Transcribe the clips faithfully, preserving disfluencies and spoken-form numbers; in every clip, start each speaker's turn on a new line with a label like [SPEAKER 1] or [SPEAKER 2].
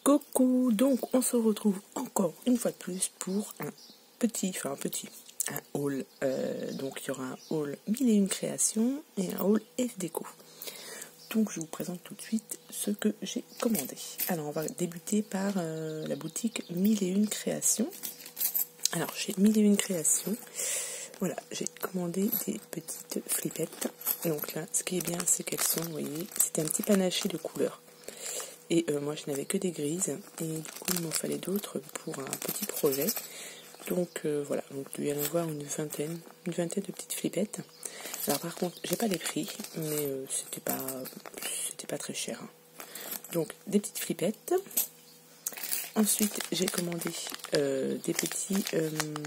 [SPEAKER 1] Coucou, donc on se retrouve encore une fois de plus pour un petit, enfin un petit, un haul. Euh, donc il y aura un haul mille et une créations et un haul F déco. Donc je vous présente tout de suite ce que j'ai commandé. Alors on va débuter par euh, la boutique mille et une créations. Alors chez mille et une créations, voilà, j'ai commandé des petites flippettes. Donc là, ce qui est bien, c'est qu'elles sont, vous voyez, c'était un petit panaché de couleurs. Et euh, moi, je n'avais que des grises. Et du coup, il m'en fallait d'autres pour un petit projet. Donc euh, voilà, donc il y en avoir une vingtaine, une vingtaine de petites flippettes. Alors par contre, j'ai pas les prix, mais euh, c'était pas, c'était pas très cher. Hein. Donc des petites flippettes. Ensuite, j'ai commandé euh, des petits, euh,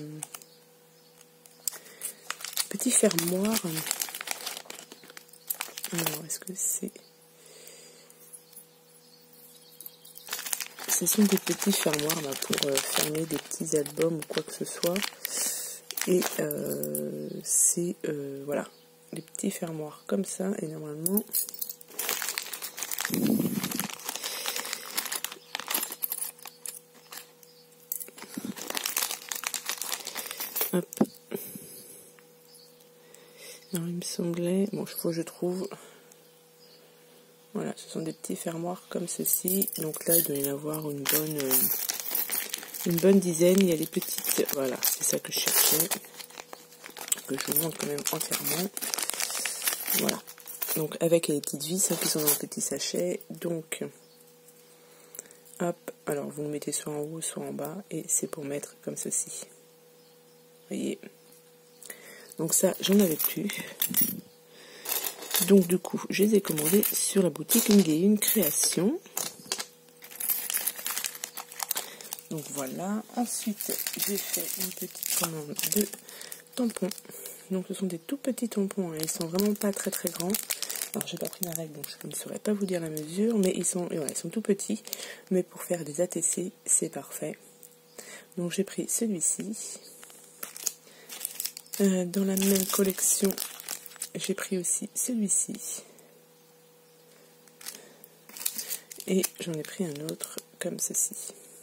[SPEAKER 1] petits fermoirs. Alors, est-ce que c'est... Ce sont des petits fermoirs là, pour euh, fermer des petits albums ou quoi que ce soit. Et euh, c'est, euh, voilà, des petits fermoirs comme ça. Et normalement... Hop. Alors, il me semblait... Bon, il faut que je trouve... Voilà, ce sont des petits fermoirs comme ceci. Donc là, il doit y en avoir une bonne, euh, une bonne dizaine. Il y a les petites... Voilà, c'est ça que je cherchais. Que je vous montre quand même entièrement. Voilà. Donc avec les petites vis hein, qui sont dans le petit sachet. Donc, hop. Alors, vous le mettez soit en haut, soit en bas. Et c'est pour mettre comme ceci. Vous voyez. Donc ça, j'en avais plus. Donc du coup, je les ai commandés sur la boutique mille et une créations. Donc voilà. Ensuite, j'ai fait une petite commande de tampons. Donc ce sont des tout petits tampons. Hein. Ils sont vraiment pas très très grands. Alors j'ai pas pris la règle, donc je ne saurais pas vous dire la mesure. Mais ils sont, voilà, ils sont tout petits. Mais pour faire des A T C, c'est parfait. Donc j'ai pris celui-ci. Euh, dans la même collection, j'ai pris aussi celui-ci. Et j'en ai pris un autre comme ceci.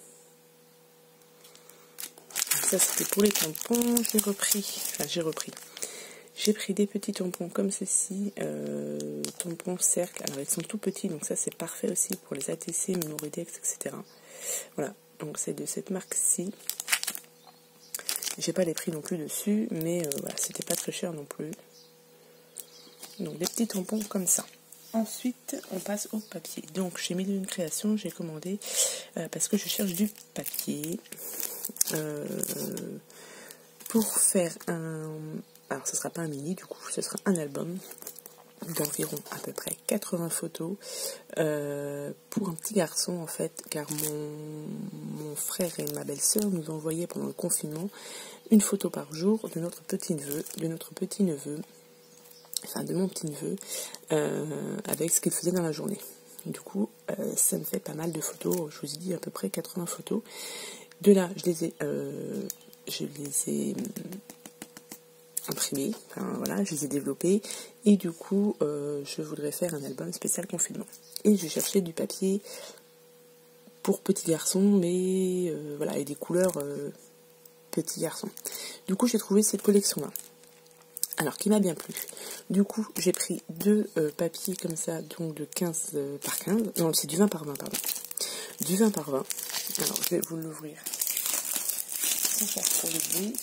[SPEAKER 1] Ça c'était pour les tampons. J'ai repris, enfin j'ai repris. J'ai pris des petits tampons comme ceci, euh, tampons cercle. Alors ils sont tout petits, donc ça c'est parfait aussi pour les A T C, Mémoridex, et cetera. Voilà, donc c'est de cette marque-ci. J'ai pas les prix non plus dessus, mais euh, voilà, c'était pas très cher non plus. Donc des petits tampons comme ça. Ensuite, on passe au papier. Donc chez mille et une créations, j'ai commandé euh, parce que je cherche du papier euh, pour faire un. Alors ce sera pas un mini, du coup, ce sera un album d'environ à peu près quatre-vingts photos euh, pour un petit garçon en fait, car mon, mon frère et ma belle-sœur nous envoyaient pendant le confinement une photo par jour de notre petit neveu, de notre petit neveu. Enfin de mon petit neveu, euh, avec ce qu'il faisait dans la journée. Du coup, euh, ça me fait pas mal de photos, je vous ai dit à peu près quatre-vingts photos. De là, je les ai, euh, je les ai imprimées, enfin, voilà, je les ai développées, et du coup, euh, je voudrais faire un album spécial confinement. Et je cherchais du papier pour petits garçons, mais euh, voilà, et des couleurs euh, petits garçons. Du coup, j'ai trouvé cette collection-là. Alors, qui m'a bien plu. Du coup, j'ai pris deux euh, papiers comme ça, donc de quinze euh, par quinze. Non, c'est du vingt par vingt, pardon. Du vingt par vingt. Alors, je vais vous l'ouvrir. Sans faire trop de bruit.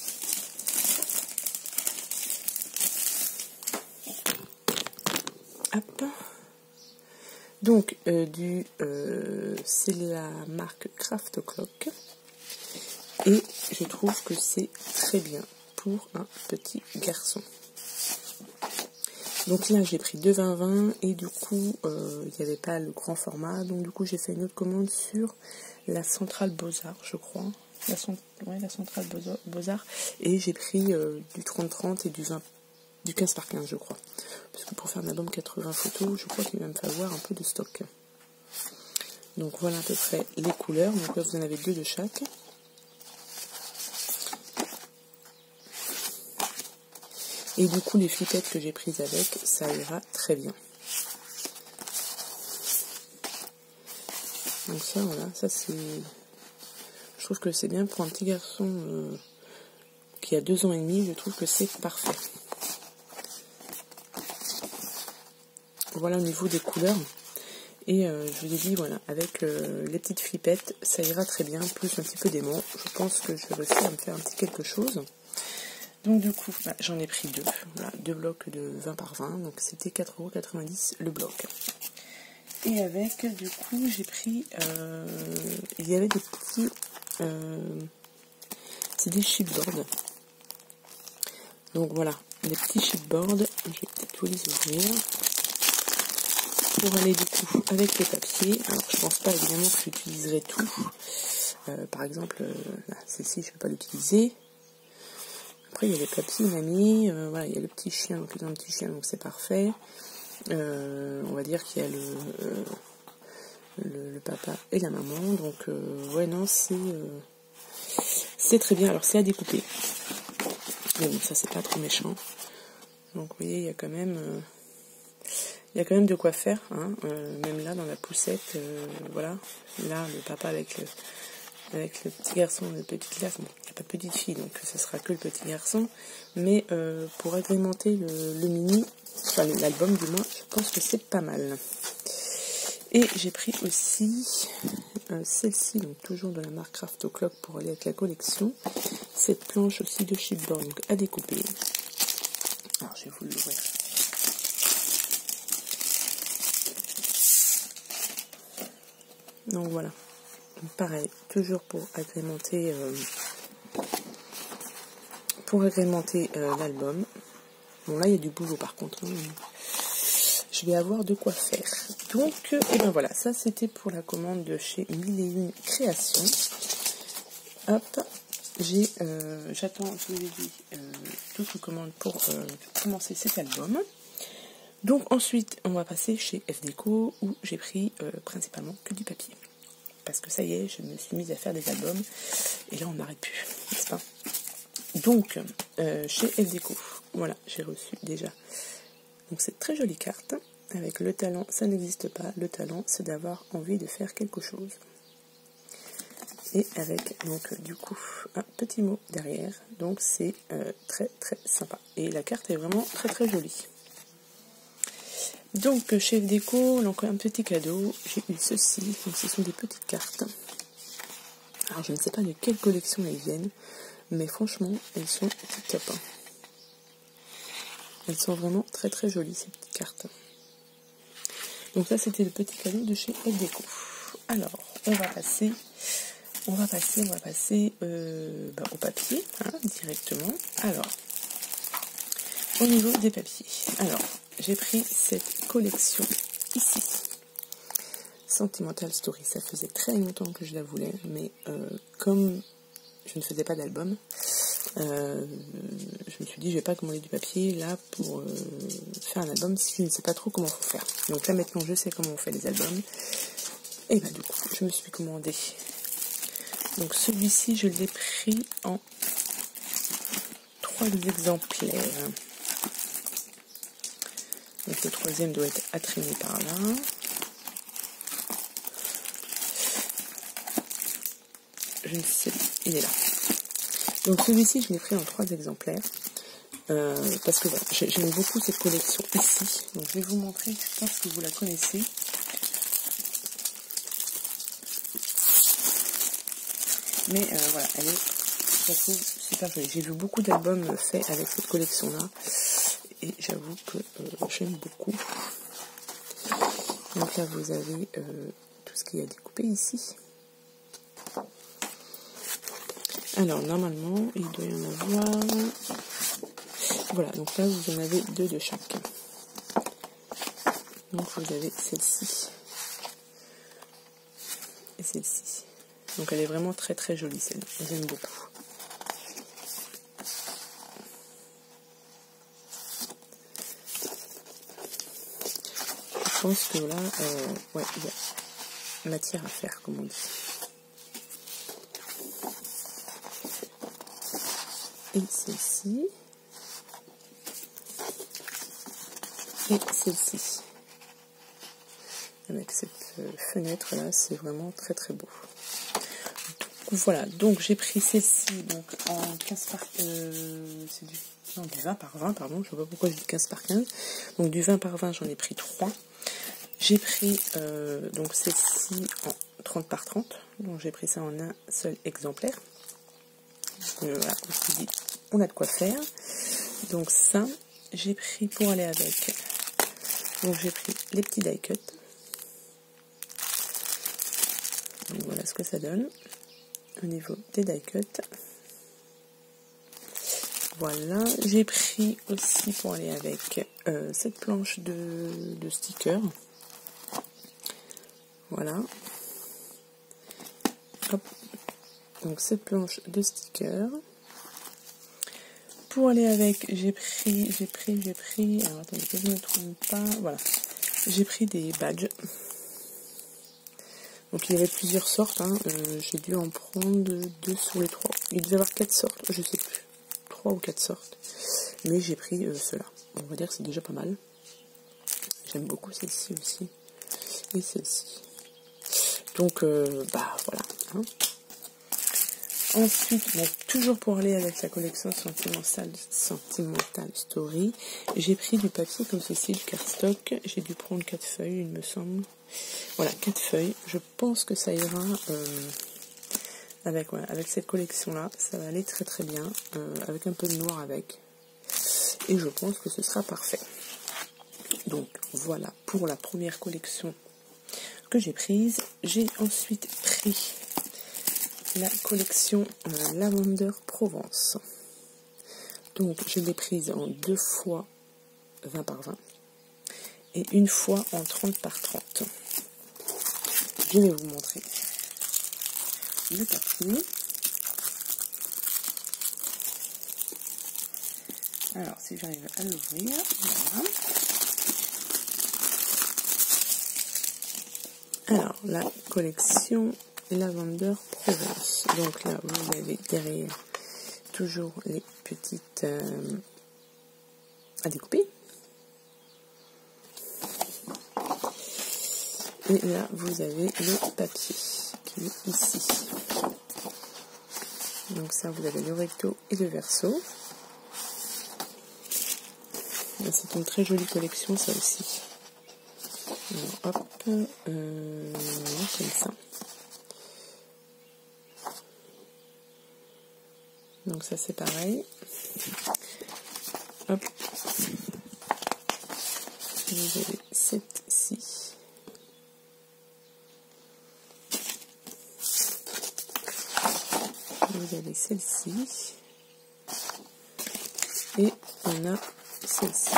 [SPEAKER 1] Hop. Donc, euh, du, euh, c'est la marque Craft O'Clock. Et je trouve que c'est très bien pour un petit garçon. Donc là, j'ai pris deux vingt vingt et du coup, euh, il n'y avait pas le grand format. Donc du coup, j'ai fait une autre commande sur la Centrale Beaux-Arts, je crois. La, ouais, la Centrale Beaux-Arts. Et j'ai pris euh, du trente trente et du, vingt, du quinze par quinze, je crois. Parce que pour faire un album quatre-vingts photos, je crois qu'il va me falloir un peu de stock. Donc voilà à peu près les couleurs. Donc là, vous en avez deux de chaque. Et du coup, les flippettes que j'ai prises avec, ça ira très bien. Donc ça, voilà, ça c'est... Je trouve que c'est bien pour un petit garçon euh, qui a deux ans et demi, je trouve que c'est parfait. Voilà au niveau des couleurs. Et euh, je vous ai dit, voilà, avec euh, les petites flippettes, ça ira très bien, plus un petit peu d'aimant. Je pense que je vais réussir à me faire un petit quelque chose. Donc du coup, bah, j'en ai pris deux. Voilà, deux blocs de vingt par vingt, donc c'était quatre euros quatre-vingt-dix le bloc. Et avec, du coup, j'ai pris... Euh, il y avait des petits... Euh, c'est des chipboards. Donc voilà, des petits chipboards. Je vais peut-être vous les ouvrir. Pour aller du coup avec les papiers. Alors je pense pas évidemment que j'utiliserai tout. Euh, par exemple, euh, celle-ci je ne vais pas l'utiliser. Après il y a les papiers mamie. Euh, voilà, il y a le petit chien, donc un petit chien, donc c'est parfait. Euh, on va dire qu'il y a le, euh, le, le papa et la maman. Donc euh, ouais non c'est euh, c'est très bien. Alors c'est à découper. Mais bon ça c'est pas trop méchant. Donc vous voyez il y a quand même... Euh, Il y a quand même de quoi faire, hein, euh, même là dans la poussette, euh, voilà, là le papa avec le, avec le petit garçon, le petit classe, bon, il n'y a pas de petite fille donc ce sera que le petit garçon, mais euh, pour agrémenter le, le mini, enfin l'album du moins, je pense que c'est pas mal. Et j'ai pris aussi euh, celle-ci, donc toujours de la marque Craft O'Clock pour aller avec la collection, cette planche aussi de chipboard, donc à découper. Alors je vais vous l'ouvrir. Donc voilà, pareil, toujours pour agrémenter, euh, pour agrémenter euh, l'album. Bon là il y a du boulot par contre, hein. Je vais avoir de quoi faire. Donc, euh, et ben voilà, ça c'était pour la commande de chez Mille et Une Créations. Hop, j'ai, euh, j'attends, je vous ai dit, euh, d'autres commandes pour euh, commencer cet album. Donc ensuite, on va passer chez F Déco où j'ai pris euh, principalement que du papier. Parce que ça y est, je me suis mise à faire des albums. Et là, on n'arrête plus, n'est-ce pas? Donc, euh, chez F Déco, voilà, j'ai reçu déjà. Donc, cette très jolie carte. Avec le talent, ça n'existe pas. Le talent, c'est d'avoir envie de faire quelque chose. Et avec, donc, du coup, un petit mot derrière. Donc, c'est euh, très, très sympa. Et la carte est vraiment très, très jolie. Donc chez F Déco, donc un petit cadeau, j'ai eu ceci, donc ce sont des petites cartes. Alors je ne sais pas de quelle collection elles viennent, mais franchement elles sont top. Elles sont vraiment très très jolies ces petites cartes. Donc ça c'était le petit cadeau de chez F Déco. Alors on va passer, on va passer, on va passer euh, bah, au papier hein, directement. Alors au niveau des papiers, alors j'ai pris cette collection ici, Sentimental Story. Ça faisait très longtemps que je la voulais, mais euh, comme je ne faisais pas d'album, euh, je me suis dit je vais pas commander du papier là pour euh, faire un album si je ne sais pas trop comment faut faire. Donc là maintenant je sais comment on fait les albums. Et bah du coup je me suis commandé. Donc celui-ci je l'ai pris en trois exemplaires. Donc le troisième doit être attriné par là. Je ne sais pas, il est là. Donc celui-ci, je l'ai pris en trois exemplaires. Euh, parce que voilà, j'aime beaucoup cette collection ici. Donc je vais vous montrer, je pense que vous la connaissez. Mais euh, voilà, elle est, je la trouve super jolie. J'ai vu beaucoup d'albums faits avec cette collection-là. Et j'avoue que euh, j'aime beaucoup. Donc là, vous avez euh, tout ce qu'il y a découpé ici. Alors, normalement, il doit y en avoir... Voilà, donc là, vous en avez deux de chaque. Donc, vous avez celle-ci et celle-ci. Donc, elle est vraiment très très jolie, celle-là. J'aime beaucoup. Je pense que là, euh, ouais, il y a matière à faire, comme on dit. Et celle-ci. Et celle-ci. avec cette fenêtre là, c'est vraiment très très beau. Donc, voilà, donc j'ai pris celle-ci donc en quinze par euh, c'est du, non, du vingt par vingt, pardon, je ne sais pas pourquoi je dis quinze par quinze. Donc du vingt par vingt, j'en ai pris trois. J'ai pris euh, donc celle-ci en trente par trente, donc j'ai pris ça en un seul exemplaire. Euh, voilà, je vous dis, on a de quoi faire. Donc ça, j'ai pris pour aller avec. Donc j'ai pris les petits die cut. Donc voilà ce que ça donne au niveau des die cut. Voilà, j'ai pris aussi pour aller avec euh, cette planche de, de stickers. Voilà. Hop. Donc cette planche de stickers. Pour aller avec, j'ai pris, j'ai pris, j'ai pris, alors attendez que je ne me trompe pas, voilà. J'ai pris des badges. Donc il y avait plusieurs sortes, hein. euh, j'ai dû en prendre deux sur les trois. Il devait y avoir quatre sortes, je sais plus. Trois ou quatre sortes. Mais j'ai pris euh, ceux-là. On va dire que c'est déjà pas mal. J'aime beaucoup celle-ci aussi. Et celle-ci. Donc, euh, bah voilà. Hein. Ensuite, bon, toujours pour aller avec la collection Sentimental, Sentimental Story, j'ai pris du papier comme ceci, le cardstock. J'ai dû prendre quatre feuilles, il me semble. Voilà, quatre feuilles. Je pense que ça ira euh, avec, ouais, avec cette collection-là. Ça va aller très très bien, euh, avec un peu de noir avec. Et je pense que ce sera parfait. Donc voilà pour la première collection que j'ai prise. J'ai ensuite pris la collection euh, Lavender Provence. Donc je l'ai prise en deux fois vingt par vingt et une fois en trente par trente. Je vais vous montrer le papier. Alors si j'arrive à l'ouvrir, voilà. Alors la collection Lavender Provence. Donc là, vous avez derrière toujours les petites euh, à découper. Et là, vous avez le papier qui est ici. Donc ça, vous avez le recto et le verso. C'est une très jolie collection, ça aussi. Alors, hop, euh, comme ça. Donc ça c'est pareil. Hop. Vous avez cette-ci. Vous avez celle-ci. Et on a celle-ci.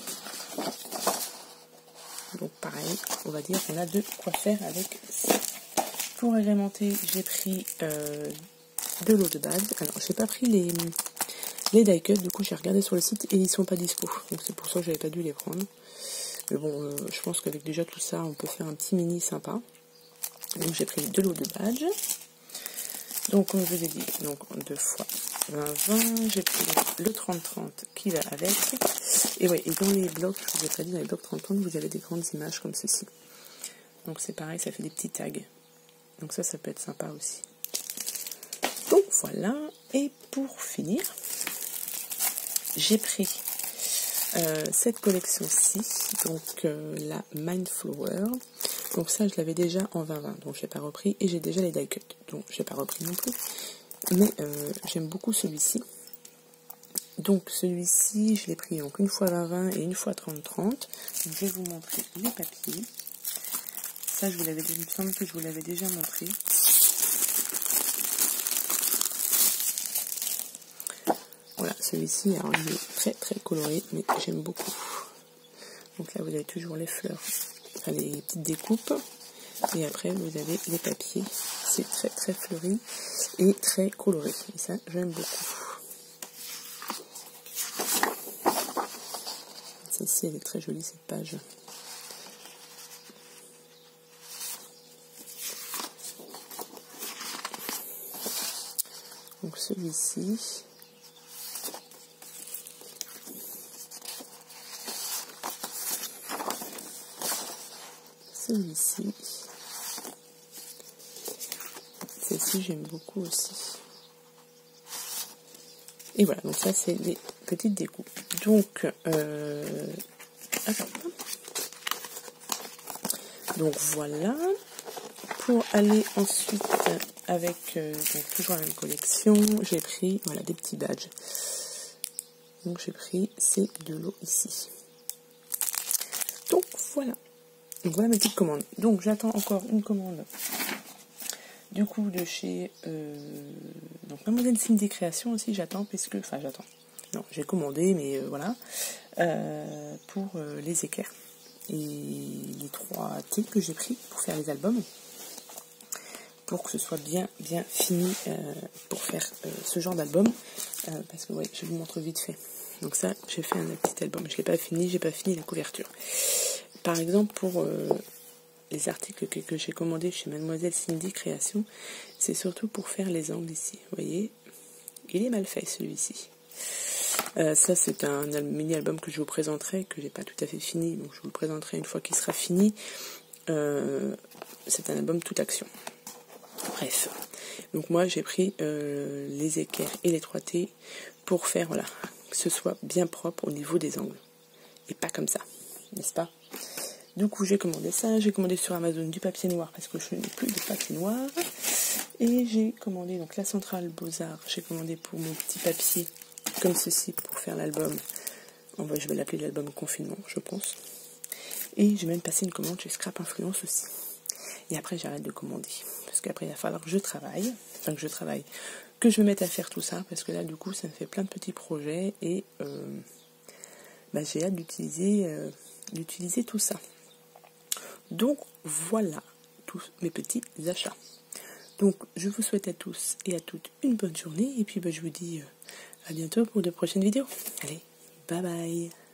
[SPEAKER 1] Donc pareil, on va dire qu'on a de quoi faire avec ça. Pour agrémenter, j'ai pris euh, de l'eau de base. Alors, j'ai pas pris les, les die cut, du coup j'ai regardé sur le site et ils sont pas dispo. Donc c'est pour ça que j'avais pas dû les prendre. Mais bon, euh, je pense qu'avec déjà tout ça, on peut faire un petit mini sympa. Donc j'ai pris de l'eau de badge. Donc comme je vous ai dit, donc deux fois vingt vingt, j'ai pris le trente trente qui va avec. Et ouais, et dans les blocs, je vous ai pas dit, dans les blocs trente trente, vous avez des grandes images comme ceci. Donc c'est pareil, ça fait des petits tags. Donc ça, ça peut être sympa aussi. Donc voilà, et pour finir, j'ai pris euh, cette collection-ci, donc euh, la Mindflower. Donc ça, je l'avais déjà en vingt vingt, donc je n'ai pas repris, et j'ai déjà les die cut, donc je n'ai pas repris non plus. Mais euh, j'aime beaucoup celui-ci. Donc celui-ci, je l'ai pris donc une fois vingt vingt et une fois trente trente. Donc, je vais vous montrer les papiers. Ça, je vous l'avais, il me semble que je vous l'avais déjà montré. Voilà, celui-ci, alors il est très très coloré, mais j'aime beaucoup. Donc là, vous avez toujours les fleurs, enfin les petites découpes. Et après, vous avez les papiers. C'est très très fleuri et très coloré. Et ça, j'aime beaucoup. Celle-ci, elle est très jolie, cette page. Donc celui-ci, celui-ci. Celle-ci, j'aime beaucoup aussi. Et voilà, donc ça, c'est les petites découpes. Donc, euh, attends. Donc voilà. Pour aller ensuite avec, euh, donc toujours la même collection, j'ai pris, voilà, des petits badges. Donc j'ai pris ces deux lots ici. Donc voilà. Donc voilà mes petites commandes. Donc j'attends encore une commande. Du coup de chez euh, donc Mademoiselle Cindy Création aussi j'attends parce que enfin j'attends. Non j'ai commandé mais euh, voilà euh, pour euh, les équerres et les trois thés que j'ai pris pour faire les albums pour que ce soit bien bien fini euh, pour faire euh, ce genre d'album euh, parce que ouais je vous montre vite fait. Donc ça j'ai fait un petit album, je l'ai pas fini, j'ai pas fini la couverture. Par exemple pour euh, les articles que, que j'ai commandés chez Mademoiselle Cindy Création, c'est surtout pour faire les angles ici. Vous voyez, il est mal fait celui-ci. Euh, ça c'est un mini-album que je vous présenterai, que j'ai pas tout à fait fini, donc je vous le présenterai une fois qu'il sera fini. Euh, c'est un album toute action. Bref, donc moi j'ai pris euh, les équerres et les trois T pour faire, voilà, que ce soit bien propre au niveau des angles. Et pas comme ça, n'est-ce pas ? Du coup, j'ai commandé ça. J'ai commandé sur Amazon du papier noir parce que je n'ai plus de papier noir. Et j'ai commandé donc la Centrale Beaux-Arts. J'ai commandé pour mon petit papier comme ceci pour faire l'album. Je vais l'appeler l'album confinement, je pense. Et j'ai même passé une commande chez Scrap Influence aussi. Et après, j'arrête de commander. Parce qu'après, il va falloir que je travaille. Enfin, que je travaille. Que je me mette à faire tout ça. Parce que là, du coup, ça me fait plein de petits projets. Et euh, bah, j'ai hâte d'utiliser, euh, d'utiliser tout ça. Donc voilà tous mes petits achats. Donc je vous souhaite à tous et à toutes une bonne journée et puis bah, je vous dis euh, à bientôt pour de prochaines vidéos. Allez, bye bye.